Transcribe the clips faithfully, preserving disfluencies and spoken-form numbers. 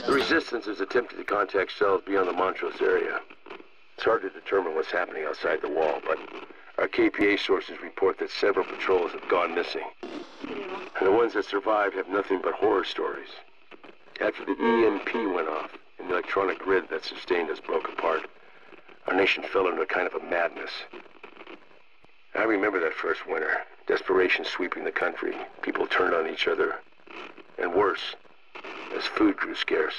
The Resistance has attempted to contact cells beyond the Montrose area. It's hard to determine what's happening outside the wall, but our K P A sources report that several patrols have gone missing. And the ones that survived have nothing but horror stories. After the E M P went off, and the electronic grid that sustained us broke apart, our nation fell into a kind of a madness. I remember that first winter, desperation sweeping the country. People turned on each other, and worse, as food grew scarce.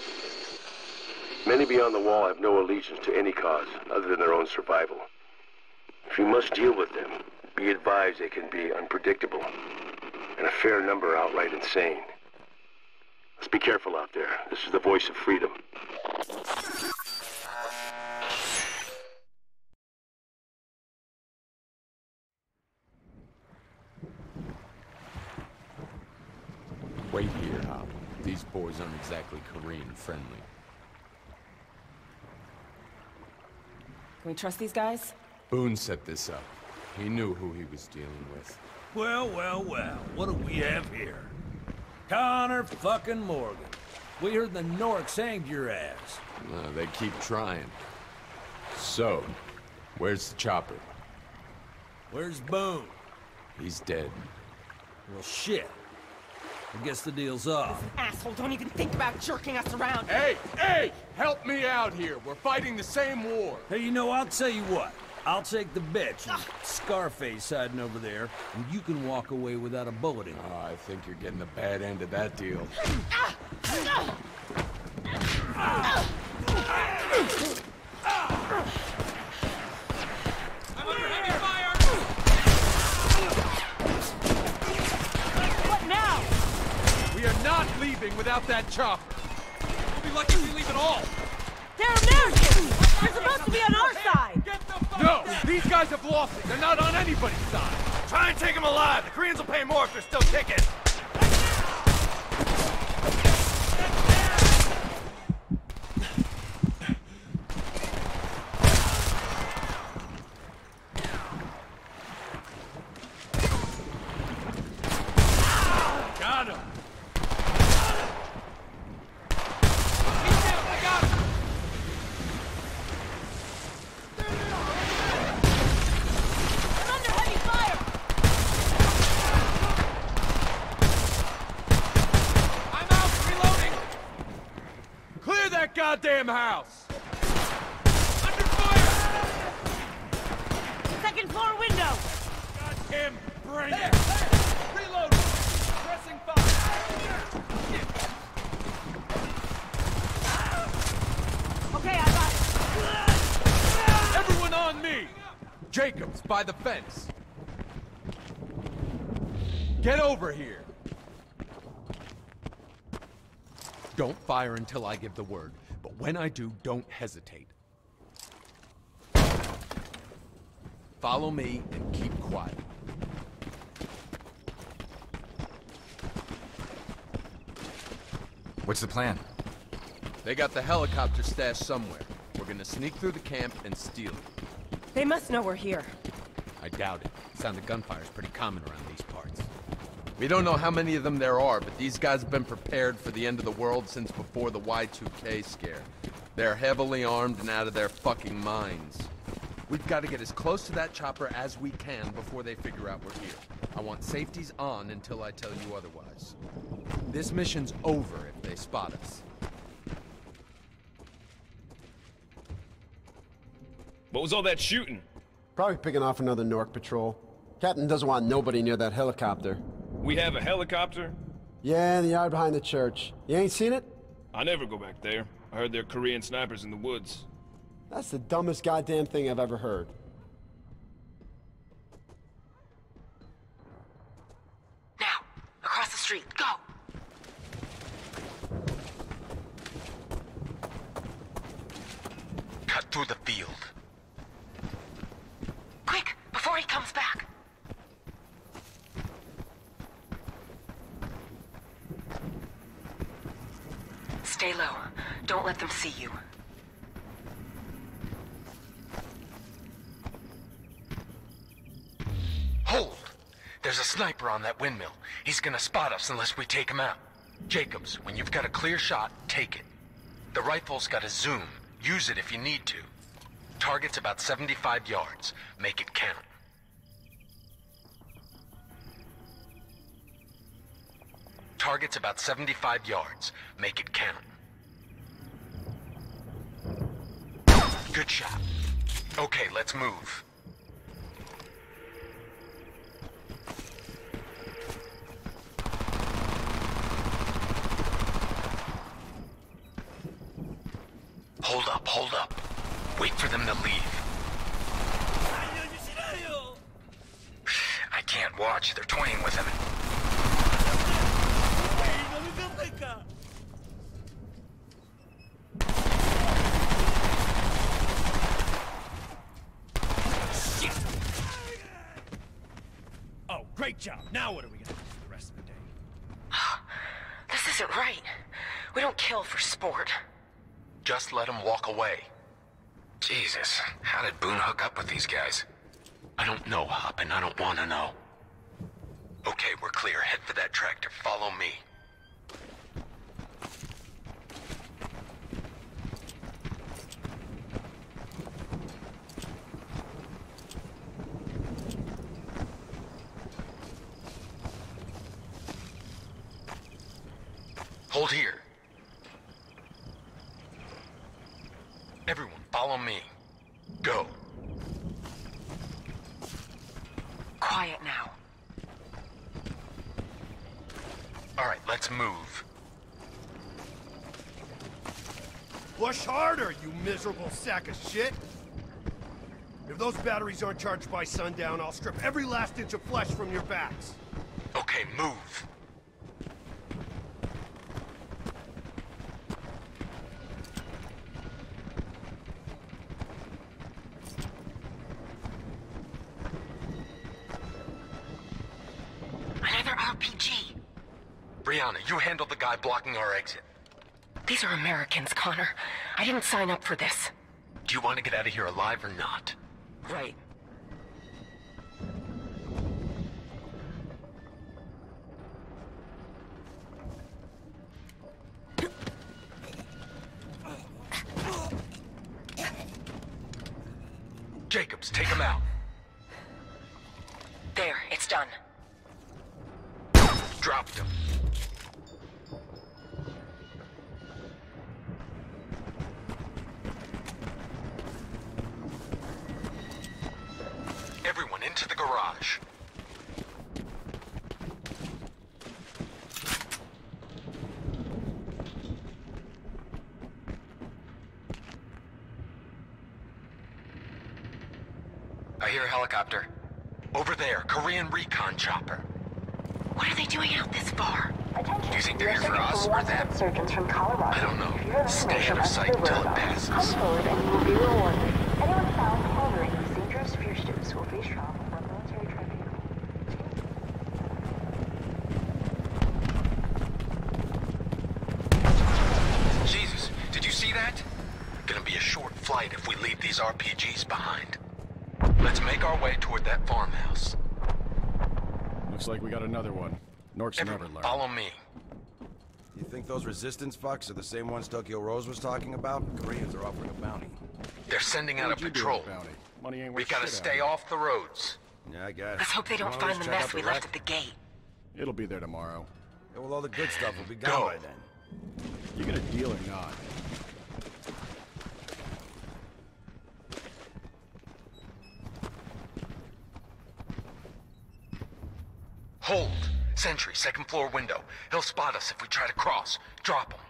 Many beyond the wall have no allegiance to any cause other than their own survival. If you must deal with them, be advised they can be unpredictable, and a fair number outright insane. Let's be careful out there. This is the voice of freedom. Wait here, Hop. These boys aren't exactly Korean friendly. Can we trust these guys? Boone set this up. He knew who he was dealing with. Well, well, well. What do we have here? Connor fucking Morgan. We heard the Norks hanged your ass. Uh, they keep trying. So, where's the chopper? Where's Boone? He's dead. Well, shit. I guess the deal's off. Asshole, don't even think about jerking us around. Hey, hey! Help me out here. We're fighting the same war. Hey, you know, I'll tell you what. I'll take the bitch and Scarface hiding over there, and you can walk away without a bullet in you. Oh, I think you're getting the bad end of that deal. I'm under heavy fire! What now? We are not leaving without that chopper. We'll be lucky if we leave at all. They're Americans! They're supposed to be on our side! No! These guys have lost it! They're not on anybody's side! Try and take them alive! The Koreans will pay more if they're still kicking! Got him! He's down! I got him! I'm under heavy fire! I'm out! Reloading! Clear that goddamn house! Under fire! Second floor window! Goddamn brain! There, there. Reload! Pressing fire! Okay, I got it. Everyone on me! Jacobs, by the fence. Get over here! Don't fire until I give the word, but when I do, don't hesitate. Follow me and keep quiet. What's the plan? They got the helicopter stashed somewhere. We're gonna sneak through the camp and steal it. They must know we're here. I doubt it. Sound of gunfire's pretty common around these parts. We don't know how many of them there are, but these guys have been prepared for the end of the world since before the Y two K scare. They're heavily armed and out of their fucking minds. We've got to get as close to that chopper as we can before they figure out we're here. I want safeties on until I tell you otherwise. This mission's over if they spot us. What was all that shooting? Probably picking off another Nork patrol. Captain doesn't want nobody near that helicopter. We have a helicopter? Yeah, in the yard behind the church. You ain't seen it? I never go back there. I heard there are Korean snipers in the woods. That's the dumbest goddamn thing I've ever heard. Now, across the street, go! Cut through the field. Quick, before he comes back! Stay low. Don't let them see you. Hold! There's a sniper on that windmill. He's gonna spot us unless we take him out. Jacobs, when you've got a clear shot, take it. The rifle's got a zoom. Use it if you need to. Target's about seventy-five yards. Make it count. Target's about seventy-five yards. Make it count. Good shot. Okay, let's move. Hold up, hold up. Wait for them to leave. I can't watch. They're toying with him. Oh, great job. Now what are we gonna do for the rest of the day? This isn't right. We don't kill for sport. Just let him walk away. Jesus, how did Boone hook up with these guys? I don't know, Hop, and I don't want to know. Okay, we're clear. Head for that tractor. Follow me. Hold here. Everyone, follow me. Go. Quiet now. All right, let's move. Push harder, you miserable sack of shit! If those batteries aren't charged by sundown, I'll strip every last inch of flesh from your backs. Okay, move. R P G. Brianna, you handle the guy blocking our exit. These are Americans, Connor. I didn't sign up for this. Do you want to get out of here alive or not? Right. Jacobs, take him out. There, it's done. Dropped him. Everyone into the garage. I hear a helicopter. Over there, Korean recon chopper. What are they doing out this far? Do you think they're here for us or them? From Colorado. I don't know. Stay out of sight until it passes. Come forward and you will be rewarded. Anyone found harboring these dangerous fugitives will face trial before a military tribunal. Jesus, did you see that? Gonna be a short flight if we leave these R P Gs behind. Let's make our way toward that farmhouse. Looks like we got another one. Nork's never learned. Follow me. You think those resistance fucks are the same ones Tokyo Rose was talking about? The Koreans are offering a bounty. They're sending out a patrol. Money ain't worth We've got to shit stay out off the roads. Yeah, I guess. Let's hope they don't find the mess we left at the gate. It'll be there tomorrow. Yeah, well, all the good stuff will be gone Go. by then. You get a deal or not? Hold. Sentry, second floor window. He'll spot us if we try to cross. Drop him.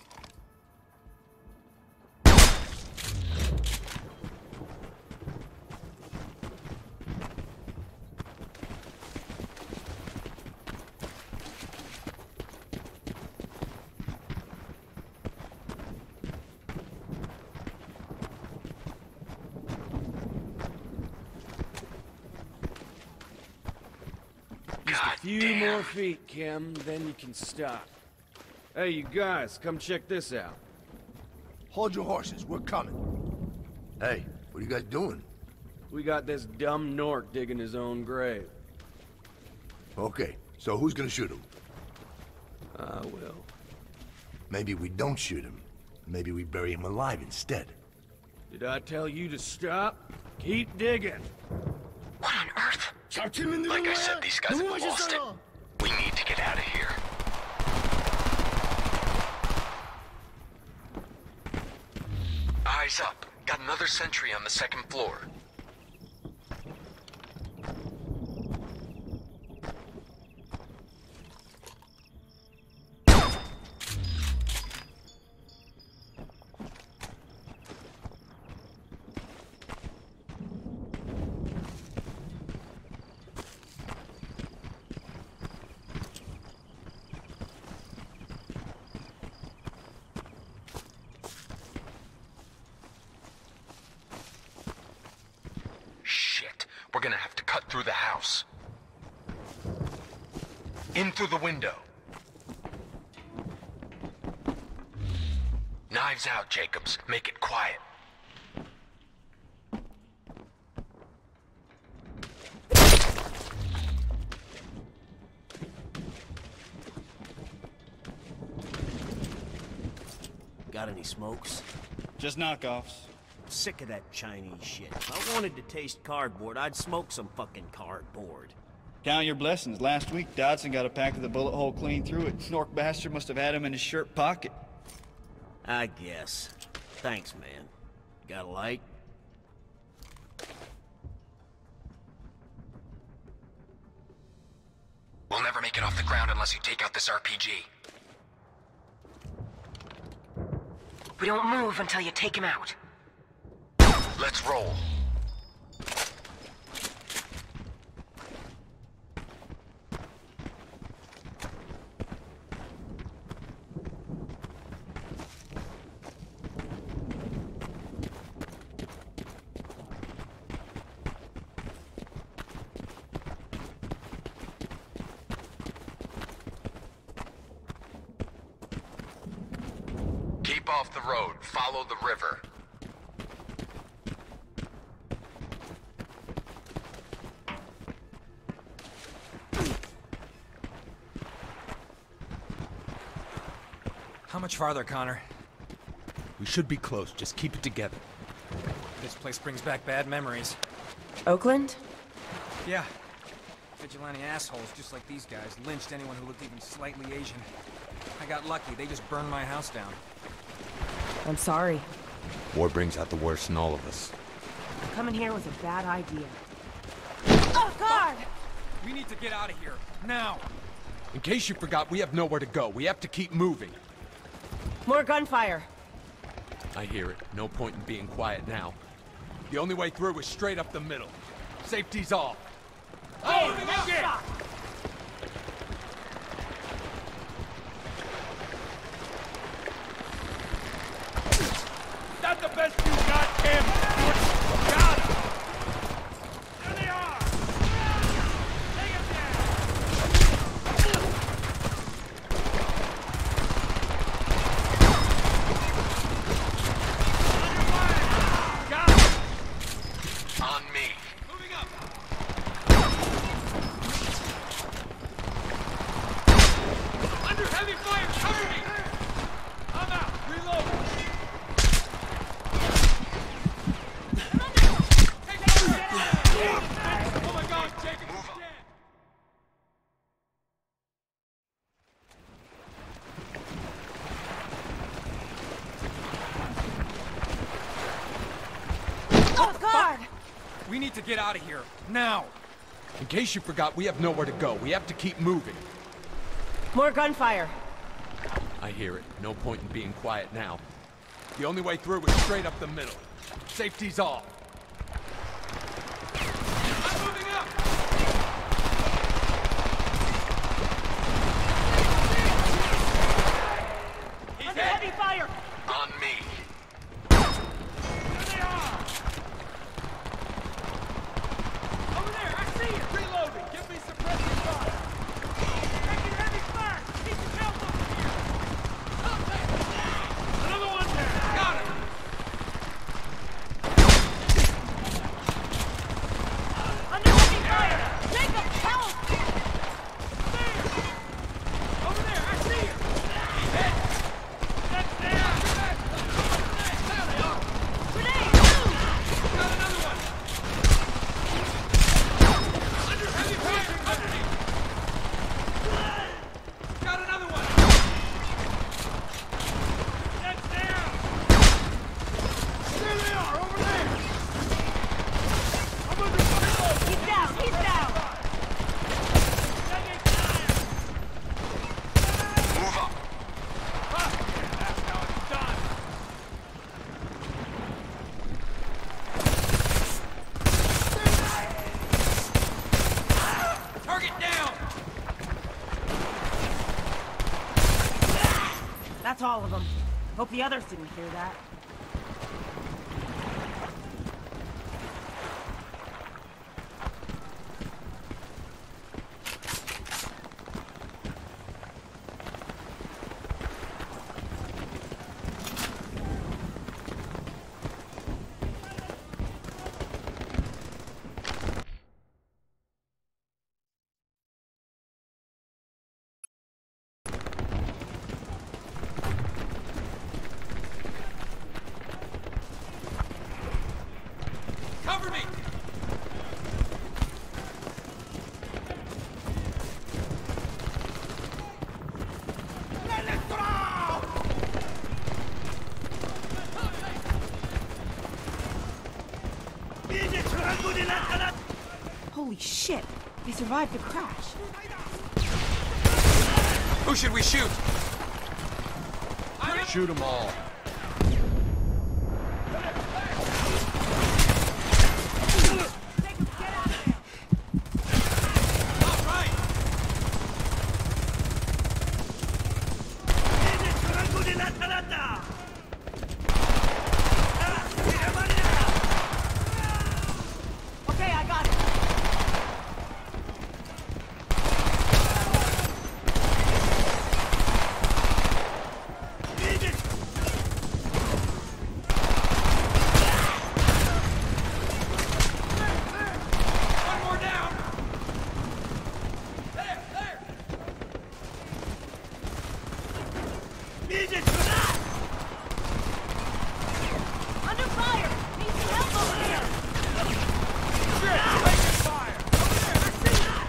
Few Damn. more feet, Kim, then you can stop. Hey, you guys, come check this out. Hold your horses, we're coming. Hey, what are you guys doing? We got this dumb Nork digging his own grave. Okay, so who's gonna shoot him? I will. Maybe we don't shoot him. Maybe we bury him alive instead. Did I tell you to stop? Keep digging. What on earth? Like I said, these guys have lost it. We need to get out of here. Eyes up. Got another sentry on the second floor. We're gonna have to cut through the house. In through the window. Knives out, Jacobs. Make it quiet. Got any smokes? Just knockoffs. Sick of that Chinese shit. If I wanted to taste cardboard, I'd smoke some fucking cardboard. Count your blessings. Last week, Dodson got a pack with a bullet hole clean through it. Snork bastard must have had him in his shirt pocket. I guess. Thanks, man. Got a light? We'll never make it off the ground unless you take out this R P G. We don't move until you take him out. Let's roll. Keep off the road. Follow the river. How much farther, Connor? We should be close. Just keep it together. This place brings back bad memories. Oakland? Yeah. Vigilante assholes just like these guys lynched anyone who looked even slightly Asian. I got lucky. They just burned my house down. I'm sorry. War brings out the worst in all of us. Coming here was a bad idea. Oh, God! We need to get out of here. Now! In case you forgot, we have nowhere to go. We have to keep moving. More gunfire. I hear it. No point in being quiet now. The only way through is straight up the middle. Safety's off. Oh, shit! That's the best you got, Tim! Got him! There they are! Take him down! Got him! On me. Moving up! Under heavy fire! Cover me! I'm out! Reload! We need to get out of here. Now! In case you forgot, we have nowhere to go. We have to keep moving. More gunfire. I hear it. No point in being quiet now. The only way through is straight up the middle. Safety's off. I'm moving up! He's Under hit. heavy fire! On me. There they are! Over there, I see you! Reloading! Give me suppressing fire! Taking heavy fire! Keep your tails over here! Another one there! Got him! That's all of them. Hope the others didn't hear that. Cover me! Holy shit! They survived the crash. Who should we shoot? Shoot them all. Okay, I got it. One more down! There, there! Under fire! Need some help over here! Shit! Taking fire! Over there! I see that!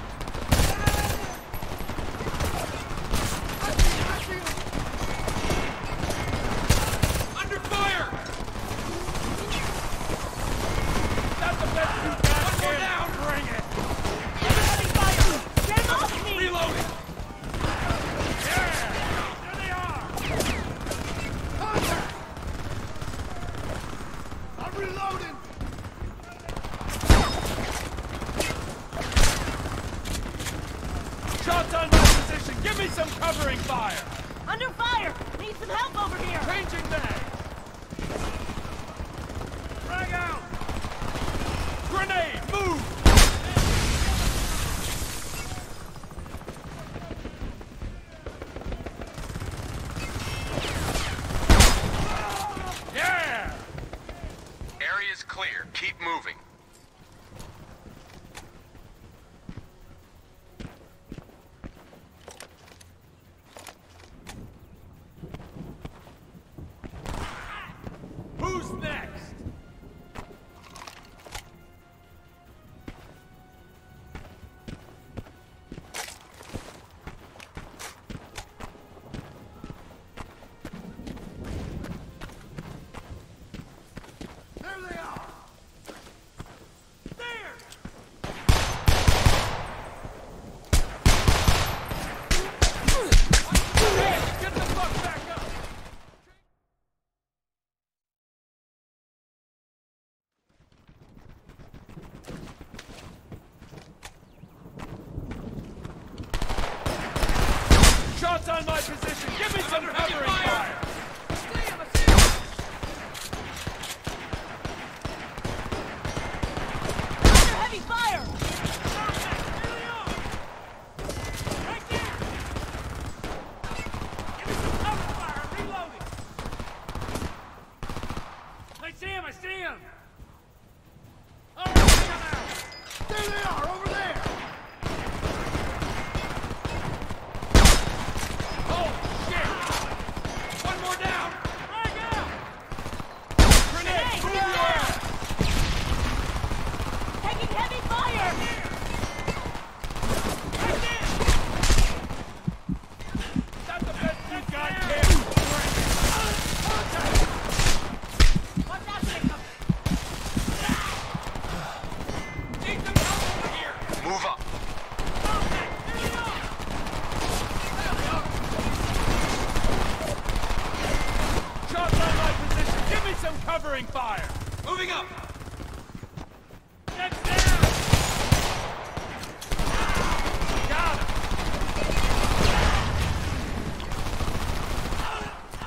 Under fire! That's the best you got! One more down! Bring it! Everybody fire! Get off me! Reloading! There they are! Contact! I'm reloading! Shots on my position! Give me some covering fire! Under fire! Need some help over here! Changing mag! Frag out! Grenade! Move! Yeah! Area's clear. Keep moving. Who's next? There they are! There! Hey, get the fuck back up! Shots on my position! Give me some covering fire! Under heavy fire! Right there! Give me some cover fire! I'm reloading! I see him! I see him! All right, take him out! There they are! Over there! Oh, shit! One more down! Frag out! Grenade! Move your ass! Taking heavy fire! Right there! That's the best you got, kid! Watch out, Jacob! Need some help over here! Move up. Shots on my position! Give me some covering fire! Moving up! Next down! Got him!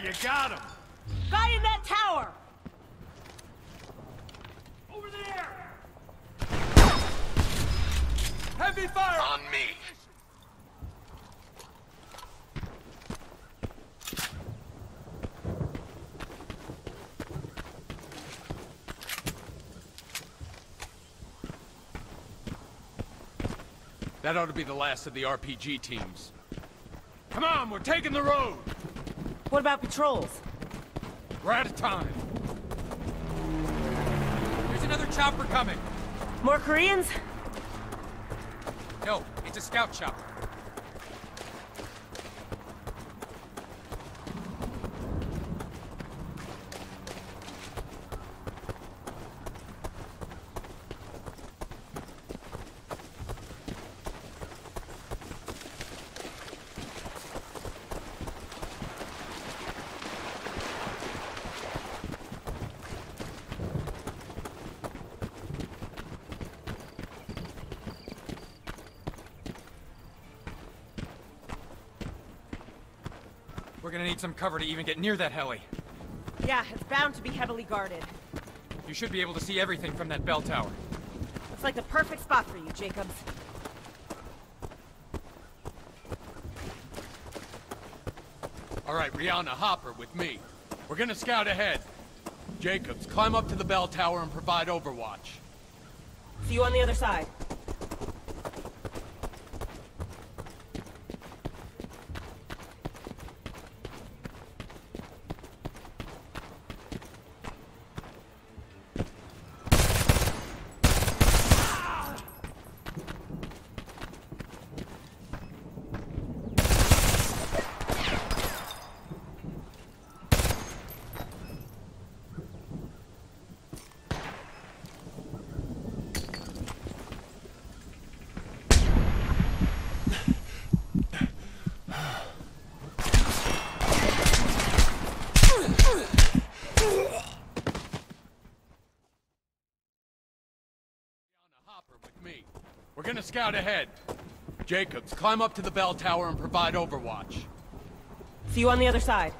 you got him! Guy in that tower! Over there! Heavy fire! On me. That ought to be the last of the R P G teams. Come on, we're taking the road! What about patrols? We're out of time. There's another chopper coming. More Koreans? No, it's a scout chopper. We're gonna need some cover to even get near that heli. Yeah, it's bound to be heavily guarded. You should be able to see everything from that bell tower. It's like the perfect spot for you, Jacobs. All right, Rihanna, Hopper, with me. We're gonna scout ahead. Jacobs, climb up to the bell tower and provide overwatch. See you on the other side. We're gonna scout ahead. Jacobs, climb up to the bell tower and provide overwatch. See you on the other side.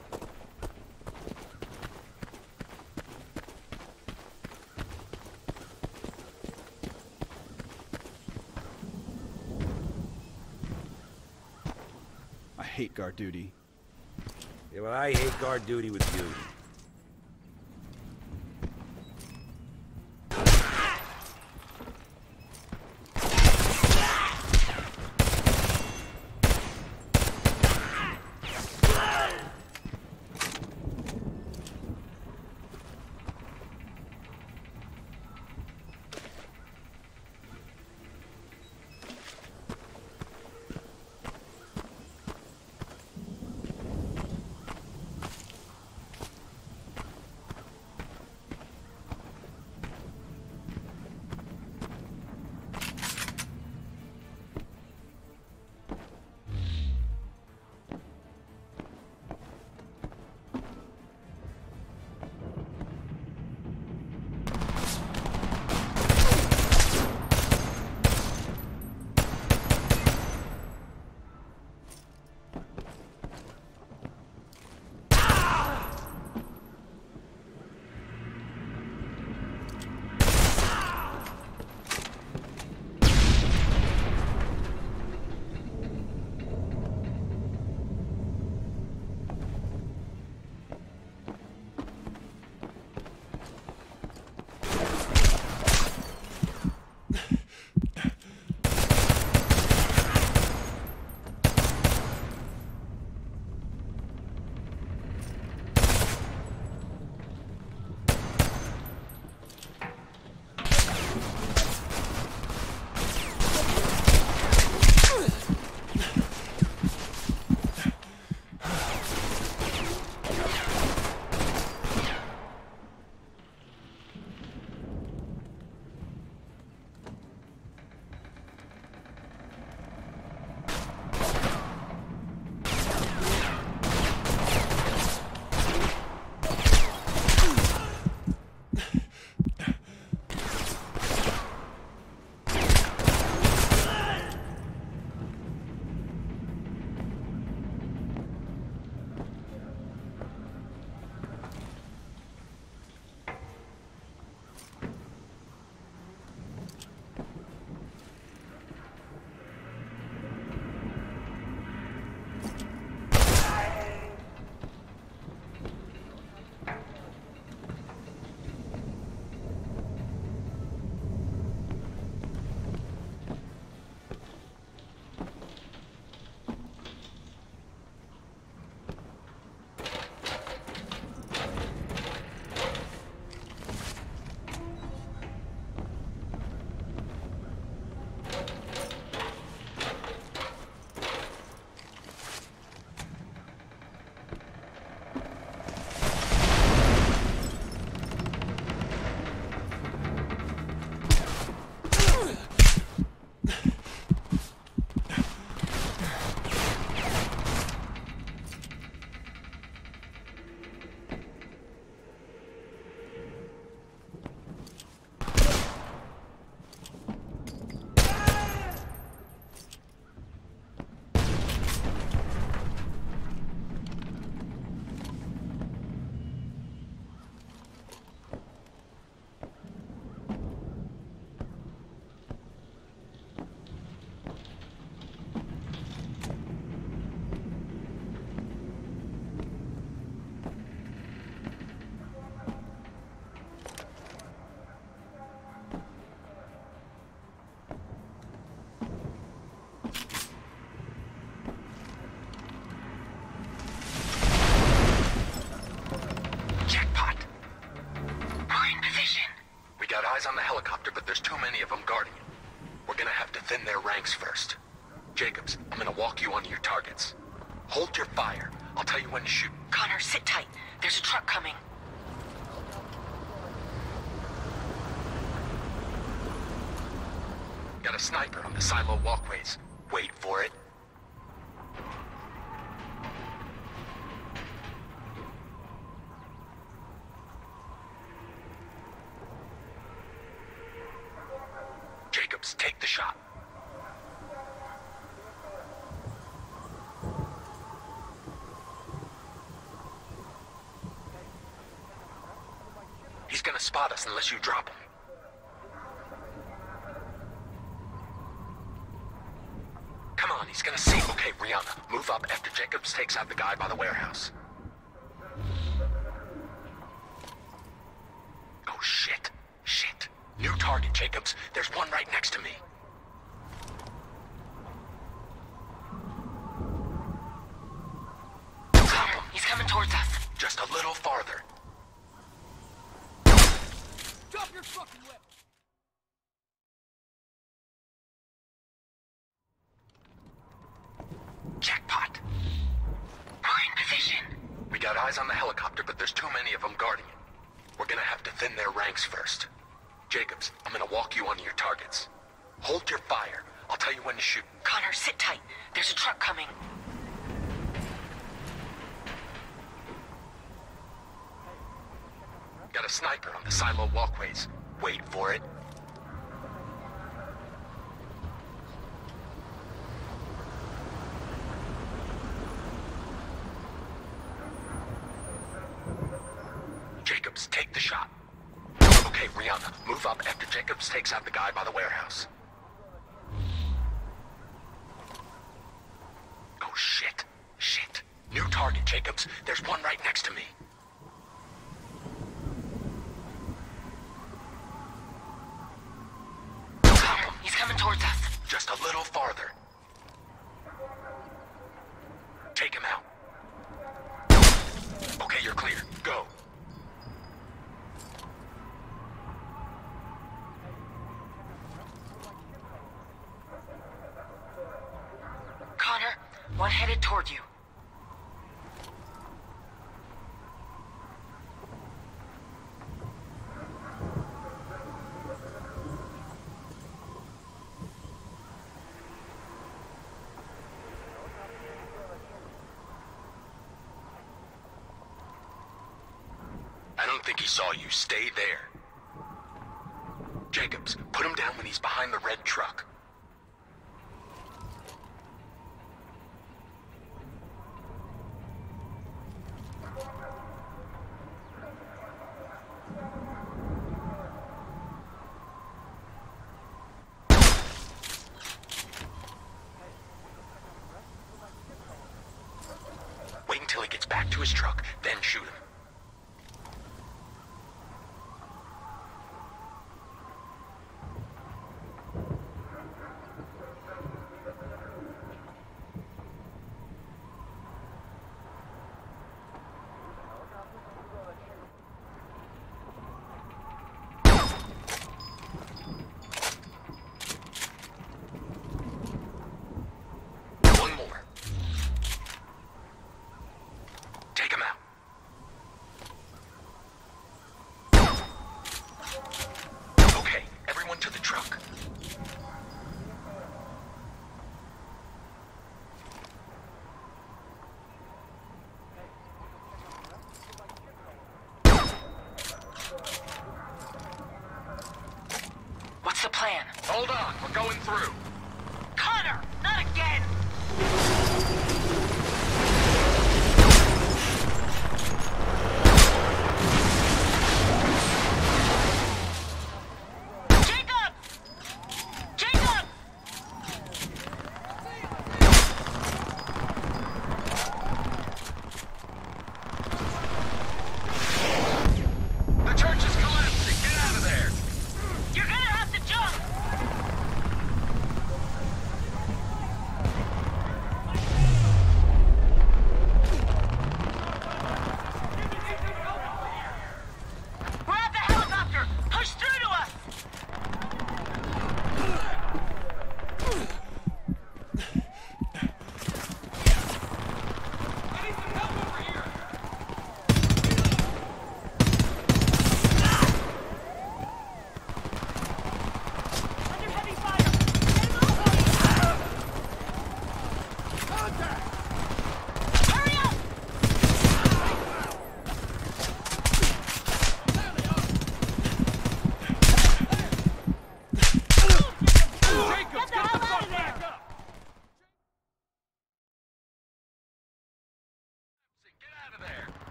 I hate guard duty. Yeah, well, I hate guard duty with you. thin their ranks first. Jacobs, I'm gonna walk you onto your targets. Hold your fire. I'll tell you when to shoot. Connor, sit tight. There's a truck coming. Got a sniper on the silo walkways. Wait for it. Jacobs, take the shot. He's gonna spot us unless you drop him. Come on, he's gonna see. Okay, Rihanna, move up after Jacobs takes out the guy by the warehouse. Oh, shit. Shit. New target, Jacobs. There's one right next to me. Drop him. He's coming towards us. Just a little farther. Drop your fucking weapon! Jackpot. We're in position. We got eyes on the helicopter, but there's too many of them guarding it. We're gonna have to thin their ranks first. Jacobs, I'm gonna walk you onto your targets. Hold your fire. I'll tell you when to shoot. Connor, sit tight. There's a truck coming. Got a sniper on the silo walkways. Wait for it. Jacobs, take the shot. Okay, Rihanna, move up after Jacobs takes out the guy by the warehouse. Oh, shit. Shit. New target, Jacobs. There's one right next to me. He's coming towards us. Just a little farther. Take him out. Okay, you're clear. Go. Connor, one headed toward you. I don't think he saw you. Stay there. Jacobs, put him down when he's behind the red truck. Wait until he gets back to his truck, then shoot him. What's the plan? Hold on, we're going through. Connor, not again! Jacob! Jacob! The church is collapsing. Get out of there. You're gonna have to jump!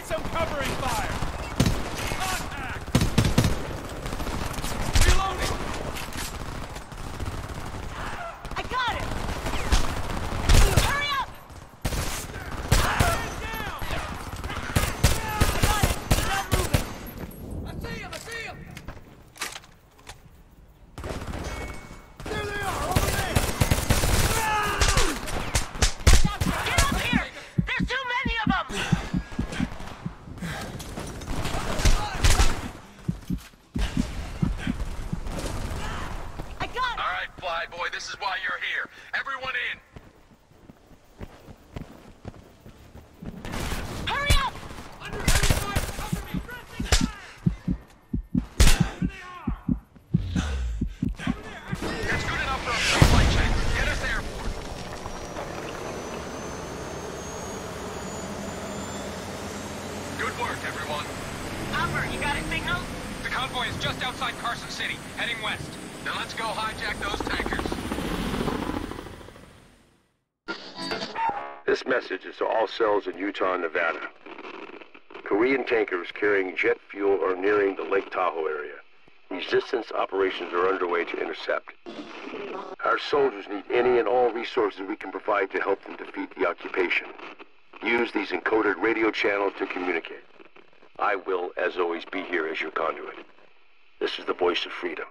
Need some covering fire! Contact! Reloading! I got him! Hurry up! Man down! I got him! He's not moving! I see him! I see him! There they are, over there! Get up here! There's too many of them! I got him! All right, Fly Boy, this is why you're here. Everyone in. Hurry up! Under heavy fire! Cover me! Pressing fire! There they are! Over there! I see you! That's good enough for a free flight check. Get us airport. Good work, everyone. Albert, you got a signal? The convoy is just outside Carson City, heading west. Then let's go hijack those tankers. This message is to all cells in Utah and Nevada. Korean tankers carrying jet fuel are nearing the Lake Tahoe area. Resistance operations are underway to intercept. Our soldiers need any and all resources we can provide to help them defeat the occupation. Use these encoded radio channels to communicate. I will, as always, be here as your conduit. This is the voice of freedom.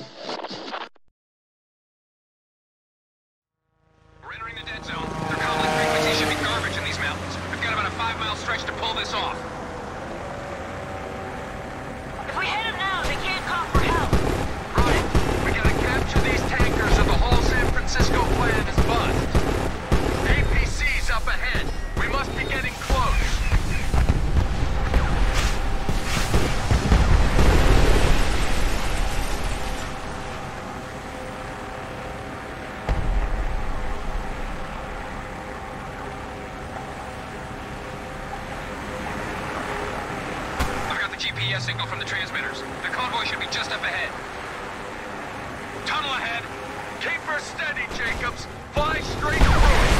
We're entering the dead zone. Their calling frequency should be garbage in these mountains. We've got about a five-mile stretch to pull this off. If we hit them now, they can't call for help. Right. We gotta capture these tankers or the whole San Francisco plan is bust. A P C's up ahead. We must be getting close. G P S signal from the transmitters. The convoy should be just up ahead. Tunnel ahead. Keep her steady, Jacobs. Fly straight through it.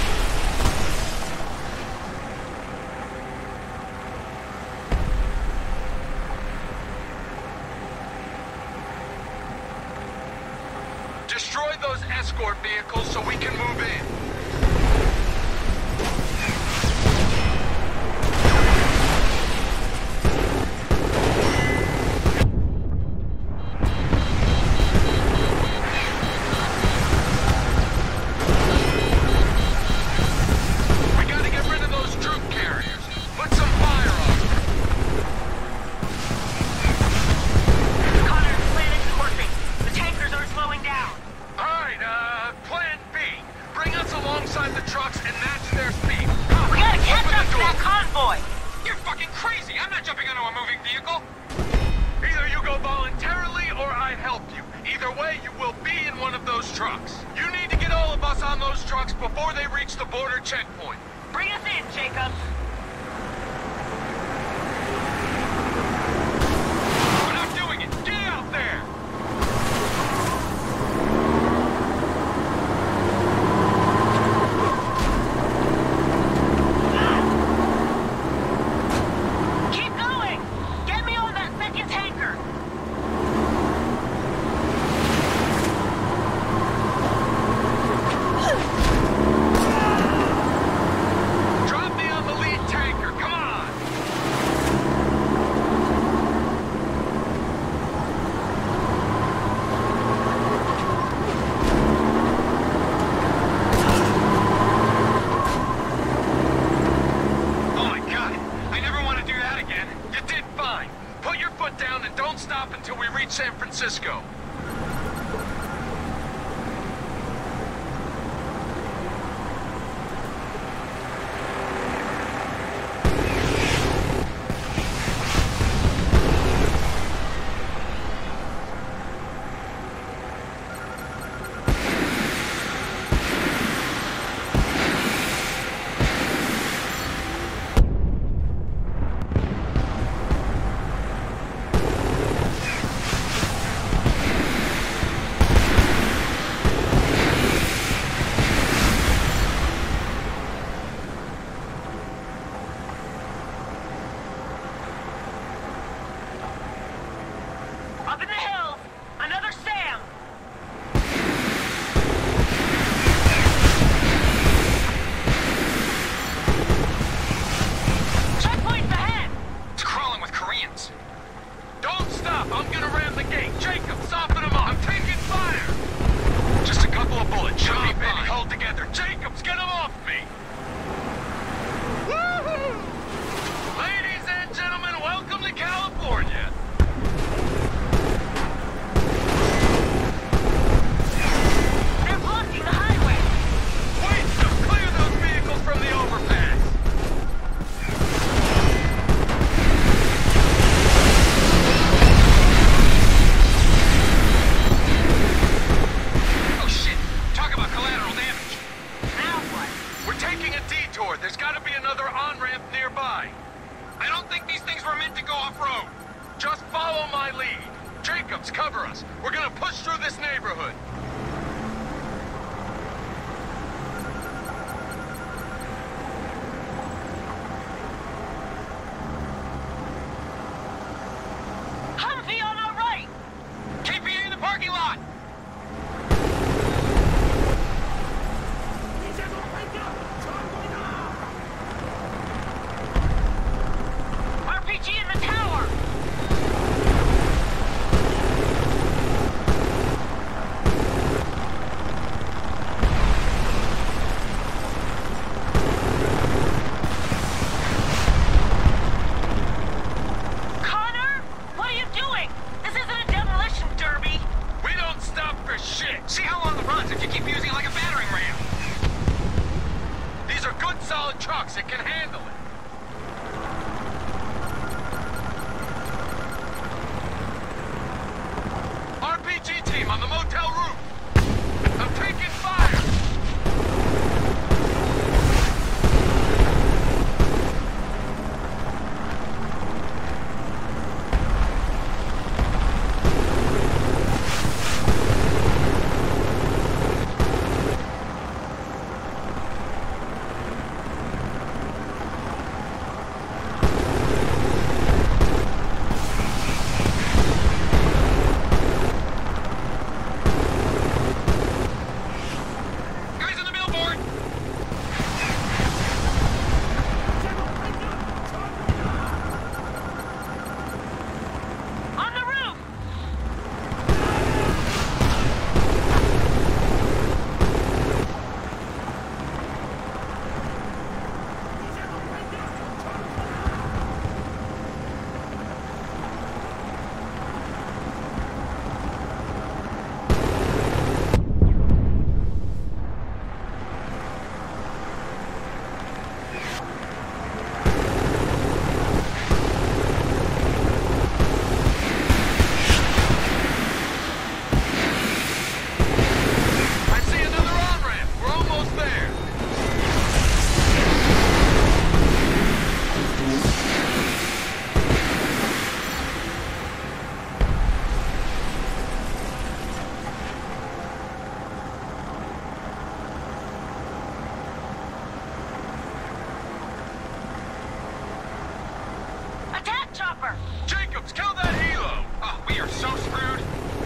Destroy those escort vehicles so we can move in. San Francisco. detour. There's gotta be another on-ramp nearby. I don't think these things were meant to go off-road. Just follow my lead. Jacobs, cover us. We're gonna push through this neighborhood. Humvee on our right! K P A in the parking lot! R P G in the tower! Connor? What are you doing? This isn't a demolition derby. We don't stop for shit. See how long it runs if you keep using it like a battering ram. These are good, solid trucks that can handle it. R P G team on the motel roof. I'm taking fire. Attack chopper! Jacobs, kill that helo! Oh, we are so screwed.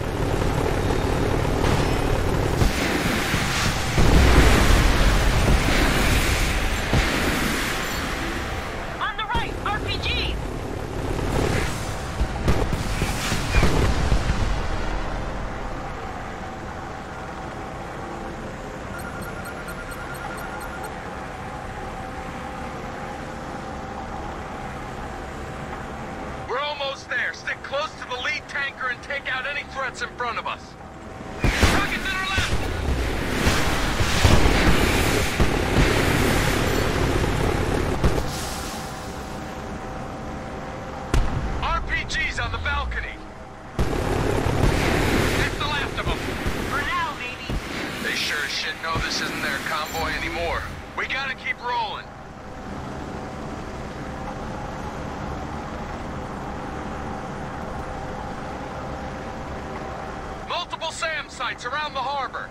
On the right, R P G! We're almost there. Stick close to the lead tanker and take out any threats in front of us. Rockets in our left! R P Gs on the balcony. That's the last of them. For now, baby. They sure as shit know this isn't their convoy anymore. We gotta keep rolling. Multiple SAM sites around the harbor.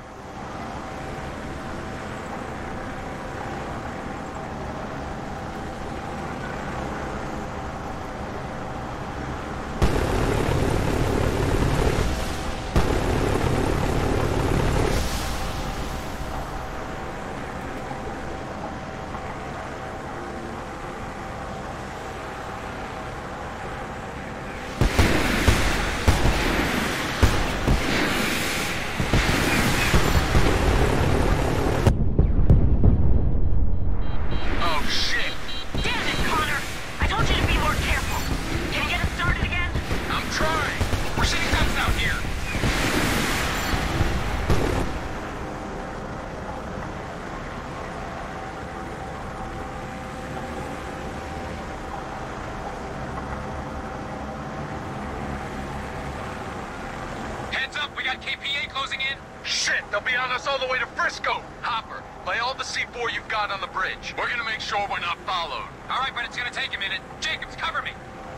Heads up, we got K P A closing in. Shit, they'll be on us all the way to Frisco. Hopper, Lay all the C four you've got on the bridge. We're gonna make sure we're not followed. All right, but it's gonna take a minute. Jacobs, cover me.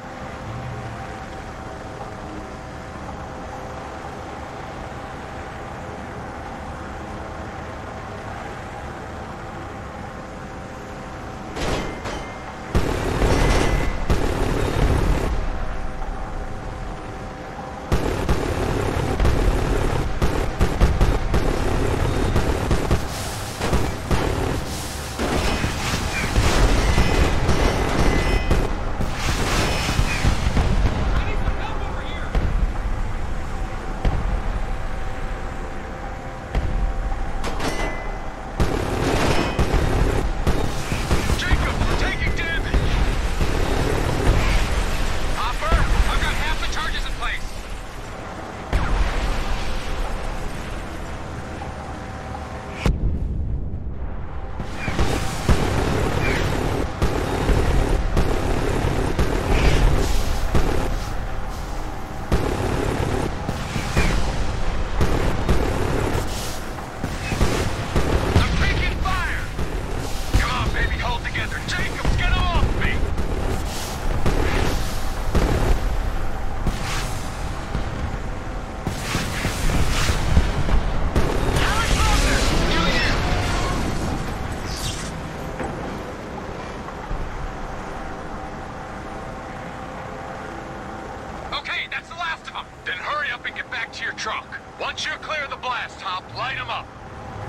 Then hurry up and get back to your truck. Once you're clear of the blast, Hop, light them up.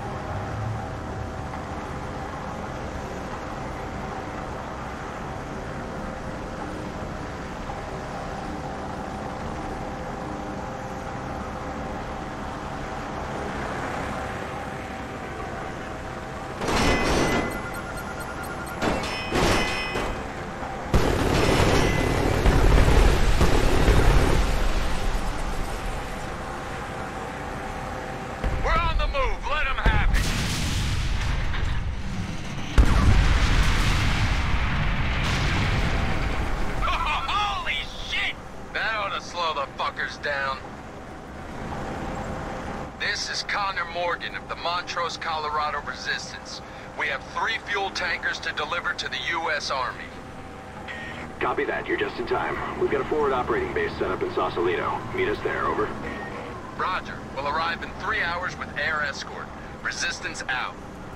Down. This is Connor Morgan of the Montrose, Colorado Resistance. We have three fuel tankers to deliver to the U S Army. Copy that. You're just in time. We've got a forward operating base set up in Sausalito. Meet us there, over. Roger. We'll arrive in three hours with air escort. Resistance out.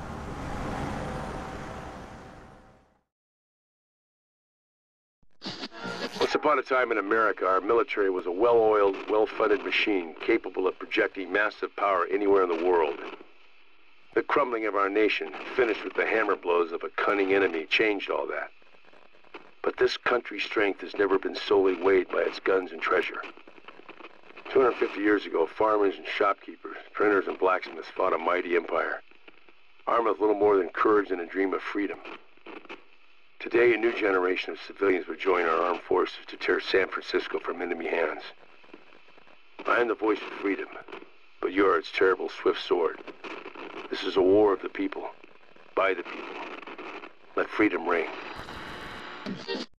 Once upon a time in America, our military was a well-oiled, well-funded machine capable of projecting massive power anywhere in the world. The crumbling of our nation, finished with the hammer blows of a cunning enemy, changed all that. But this country's strength has never been solely weighed by its guns and treasure. two hundred fifty years ago, farmers and shopkeepers, printers and blacksmiths fought a mighty empire, armed with little more than courage and a dream of freedom. Today, a new generation of civilians would join our armed forces to tear San Francisco from enemy hands. I am the voice of freedom, but you are its terrible, swift sword. This is a war of the people, by the people. Let freedom reign.